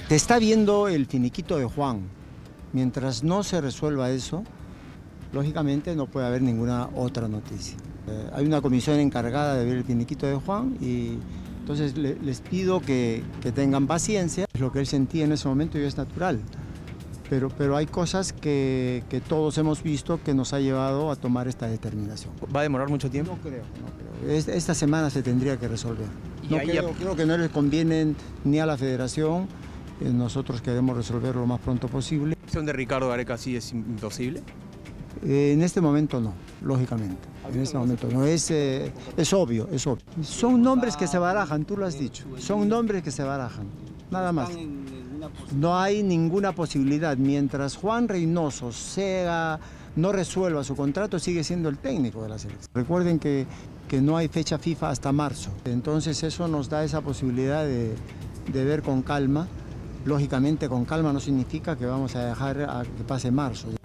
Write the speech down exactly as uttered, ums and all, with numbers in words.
Se está viendo el finiquito de Juan. Mientras no se resuelva eso, lógicamente no puede haber ninguna otra noticia. Eh, hay una comisión encargada de ver el finiquito de Juan y entonces le, les pido que, que tengan paciencia. Lo que él sentía en ese momento y es natural. Pero, pero hay cosas que, que todos hemos visto que nos ha llevado a tomar esta determinación. ¿Va a demorar mucho tiempo? No creo, no creo. Es, esta semana se tendría que resolver. Y No ahí creo, ya- creo que no les conviene ni a la federación. Eh, nosotros queremos resolverlo lo más pronto posible. ¿La opción de Ricardo Gareca sí es imposible? Eh, en este momento no, lógicamente. En este momento no, es, eh, es obvio, es obvio. Son nombres que se barajan, tú lo has dicho. Son nombres que se barajan, nada más. No hay ninguna posibilidad. Mientras Juan Reynoso sea, no resuelva su contrato, sigue siendo el técnico de la selección. Recuerden que, que no hay fecha FIFA hasta marzo. Entonces eso nos da esa posibilidad de, de ver con calma. Lógicamente con calma no significa que vamos a dejar a que pase marzo.